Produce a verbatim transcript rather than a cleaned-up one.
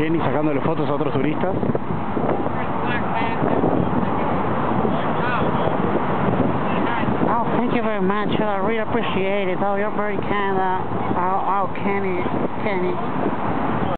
Kenny sacándole fotos a otros turistas. Oh, thank you very much. I really appreciate it. Oh, you're very kind. Uh, oh, oh, Kenny, Kenny.